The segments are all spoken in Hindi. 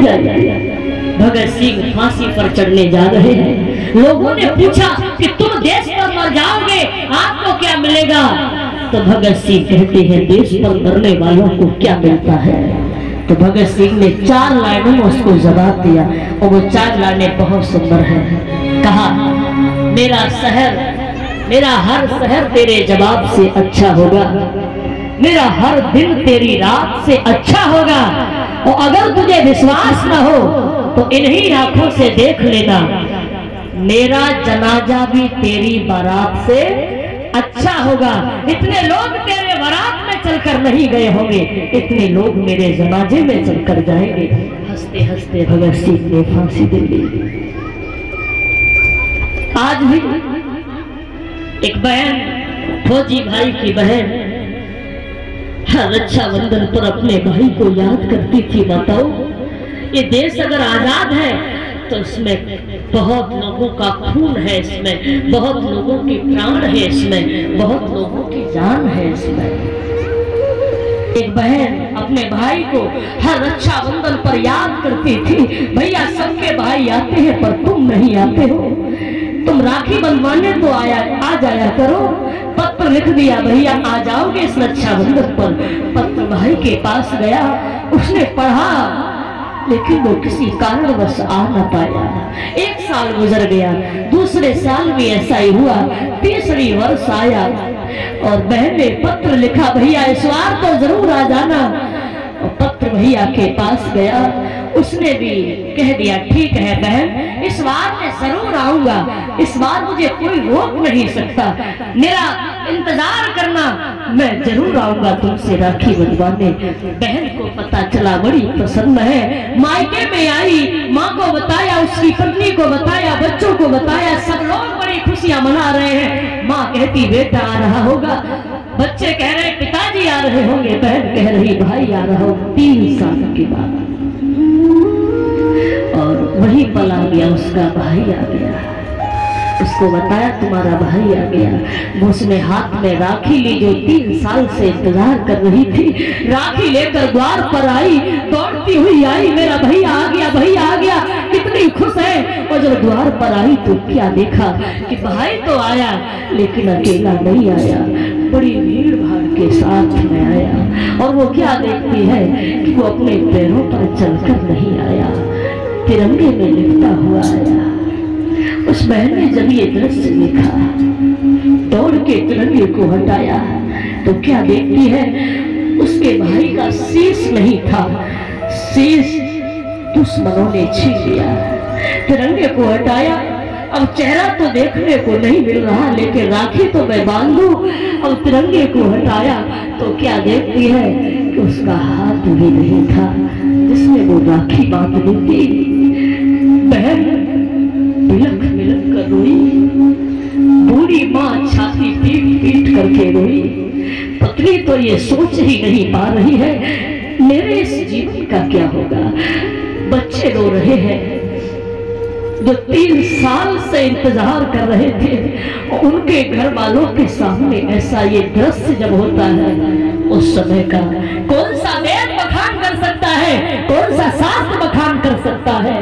भगत सिंह फांसी पर चढ़ने जा रहे हैं। लोगों ने पूछा कि तुम देश पर मर जाओगे, आपको क्या मिलेगा? तो भगत सिंह कहते हैं देश पर मरने वालों को क्या मिलता है? तो भगत सिंह ने 4 लाइनों में उसको जवाब दिया और वो 4 लाइनें बहुत सुंदर है। कहा, मेरा शहर, मेरा हर शहर तेरे जवाब से अच्छा होगा, मेरा हर दिन तेरी रात से अच्छा होगा, और अगर तुझे विश्वास न हो तो इन्हीं आंखों से देख लेना, मेरा जनाजा भी तेरी बारात से अच्छा होगा। इतने लोग तेरे बारात में चलकर नहीं गए होंगे, इतने लोग मेरे जनाजे में चलकर जाएंगे। हंसते हंसते भगत सिंह ने फांसी दे ली। आज भी एक बहन, फौजी भाई की बहन, रक्षाबंधन पर अपने भाई को याद करती थी। बताओ, ये देश अगर आजाद है तो इसमें बहुत लोगों का खून है, इसमें बहुत लोगों के प्राण है, इसमें बहुत लोगों की जान है। इसमें एक बहन अपने भाई को हर रक्षाबंधन पर याद करती थी, भैया सबके भाई आते हैं पर तुम नहीं आते हो, तुम राखी बंधवाने तो आ जाया करो। पत्र लिख दिया, भैया आ जाओगे इस रक्षाबंधन पर। पत्र भाई के पास गया, उसने पढ़ा, लेकिन वो किसी कारणवश आ न पाया। 1 साल गुजर गया, दूसरे साल भी ऐसा ही हुआ, तीसरी वर्ष आया और बहन ने पत्र लिखा, भैया इस बार तो जरूर आ जाना। और पत्र भैया के पास गया, उसने भी कह दिया, ठीक है बहन, इस बार मैं जरूर आऊंगा, इस बार मुझे कोई रोक नहीं सकता, मेरा इंतजार करना, मैं जरूर आऊंगा तुमसे राखी बंधवाने। बहन को पता चला, बड़ी प्रसन्न है, मायके में आई, माँ को बताया, उसकी पत्नी को बताया, बच्चों को बताया, सब लोग बड़ी खुशियां मना रहे हैं। माँ कहती बेटा आ रहा होगा, बच्चे कह रहे पिताजी आ रहे होंगे, बहन कह रही भाई आ रहा हो। 3 साल के बाद और वही पल आ गया, उसका भाई आ गया। उसको बताया तुम्हारा भाई आ गया। उसने हाथ में राखी ली, जो 3 साल से इंतजार कर रही थी, राखी लेकर द्वार पर आई, दौड़ती हुई आई, मेरा भैया आ गया, भैया आ गया, कितनी खुश है। और जब द्वार पर आई तो क्या देखा कि भाई तो आया लेकिन अकेला नहीं आया, बड़ी भीड़ भाड़ के साथ में आया। और वो क्या देखती है कि वो अपने पैरों पर चलकर नहीं आया, तिरंगे में लिपटा हुआ आया। उस बहन ने जब ये दृश्य देखा, दौड़ के तिरंगे को हटाया तो क्या देखती है, उसके भाई का शीश नहीं था, शीश दुश्मनों ने छीन लिया। तिरंगे को हटाया, अब चेहरा तो देखने को नहीं मिल रहा, लेकिन राखी तो मैं बांधू। अब तिरंगे को हटाया तो क्या देखती है कि उसका हाथ भी नहीं था जिसमें वो राखी बांधनी थी। बहन बिलख बिलख कर रोई, बूढ़ी माँ छाती पीट पीट करके रोई। पत्नी तो ये सोच ही नहीं पा रही है मेरे इस जीवन का क्या होगा। बच्चे रो रहे हैं जो 3 साल से इंतजार कर रहे थे, और उनके घर वालों के सामने ऐसा ये दृश्य जब होता है, उस समय का कौन सा वेद बखान कर सकता है, कौन सा शास्त्र बखान कर सकता है,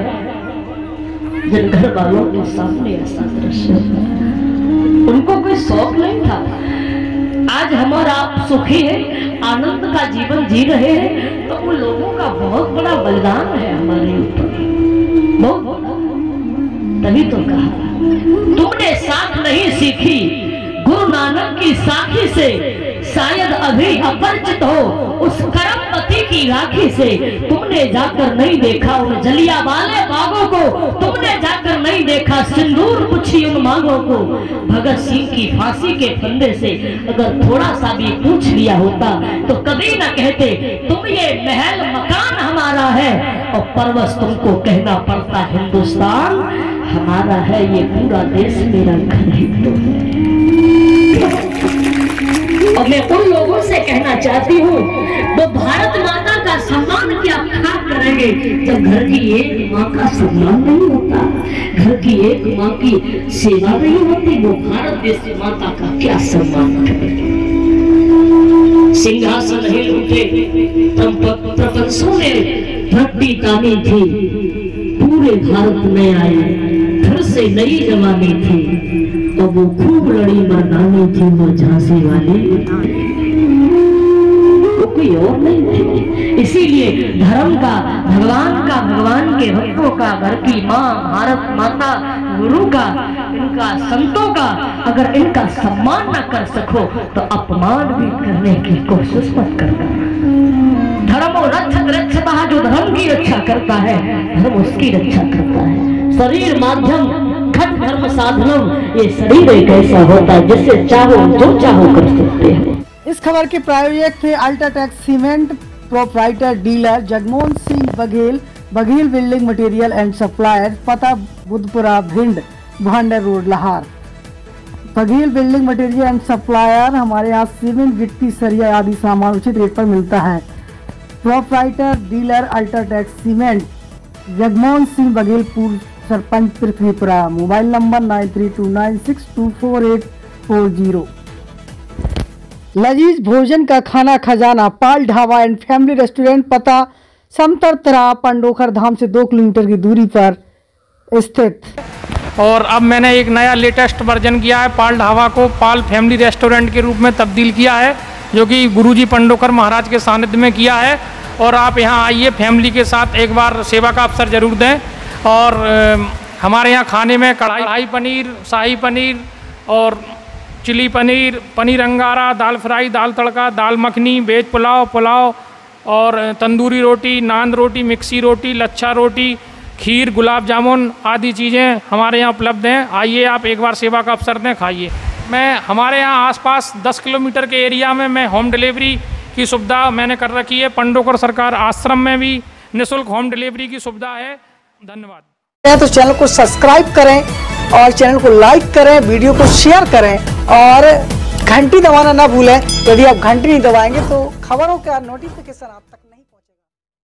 जिन घर वालों के सामने ऐसा दृश्य होता है। उनको कोई शौक नहीं था। आज हमारा आप सुखी है, आनंद का जीवन जी रहे हैं, तो उन लोगों का बहुत बड़ा बलिदान है हमारे ऊपर, बहुत। तभी तो कहा, तुमने साख नहीं सीखी गुरु नानक की साखी से, शायद अभी अपरिचित हो उस करमपति की राखी से। तुमने जाकर नहीं देखा उन जलिया वाले बागों को, तुमने जाकर नहीं देखा सिंदूर पुछी उन मांगों को। भगत सिंह की फांसी के फंदे से अगर थोड़ा सा भी पूछ लिया होता तो कभी न कहते तुम ये महल मकान हमारा है, और परवश तुमको कहना पड़ता हिंदुस्तान हमारा है, ये पूरा देश मेरा घर ही तो है। और मैं उन लोगों से कहना चाहती हूँ, वो भारत माता का सम्मान क्या करेंगे जब घर की एक माँ का सम्मान नहीं होता, घर की एक माँ की सेवा नहीं होती, वो भारत देश माता का क्या सम्मान करेंगे। सिंहासन हिल उठे, प्रपंचों ने भट्टी तानी थी, पूरे भारत में आए, फिर से नई जवानी थी, और वो खूब लड़ी मर्दानी थी वो झांसी वाली, वो कोई और नहीं थी। इसीलिए धर्म का, भगवान के भक्तों का, घर की माँ, भारत माता, गुरु का, इनका, संतों का अगर इनका सम्मान न कर सको तो अपमान भी करने की कोशिश मत करना। धर्मो रक्षत रक्षतः, जो धर्म की रक्षा करता है धर्म उसकी रक्षा करता है। शरीर माध्यम खट धर्म साधनम, ये शरीर एक ऐसा होता है जिससे चाहो जो चाहो कर सकते हैं। इस खबर के प्रायोजक थे UltraTech cement proprietor dealer Jagmohan Singh Baghel, Baghel building material and supplier, पता Budhpura Bhind, Bhander road Lahore. Baghel building material and supplier, हमारे यहाँ सीमेंट, गिट्टी, सरिया आदि सामान उचित रेट पर मिलता है। Proprietor dealer UltraTech cement, Jagmohan Singh Baghel, पूर्व सरपंच पृथ्वीपुरा। Mobile number 9329624840। लजीज भोजन का खाना खजाना, Pal dhaba and family restaurant, पता समतरतरा, पंडोखर धाम से 2 किलोमीटर की दूरी पर स्थित। और अब मैंने एक नया लेटेस्ट वर्जन किया है, पाल ढाबा को पाल फैमिली रेस्टोरेंट के रूप में तब्दील किया है, जो कि गुरुजी पंडोकर महाराज के सानिध्य में किया है। और आप यहाँ आइए, फैमिली के साथ एक बार सेवा का अवसर जरूर दें। और हमारे यहाँ खाने में कढ़ाई पनीर, शाही पनीर और chilli paneer, paneer angara, dal fry, dal tadka, dal makhani, veg pulao और तंदूरी रोटी, नान रोटी, मिक्सी रोटी, लच्छा रोटी, खीर, गुलाब जामुन आदि चीज़ें हमारे यहाँ उपलब्ध हैं। आइए आप एक बार सेवा का अवसर दें, खाइए। मैं हमारे यहाँ आसपास 10 किलोमीटर के एरिया में मैं होम डिलीवरी की सुविधा मैंने कर रखी है। पंडोकर सरकार आश्रम में भी निःशुल्क होम डिलीवरी की सुविधा है। धन्यवाद। तो चैनल को सब्सक्राइब करें और चैनल को लाइक करें, वीडियो को शेयर करें और घंटी दबाना ना भूलें। यदि आप घंटी नहीं दबाएंगे तो खबरों का नोटिफिकेशन आप तक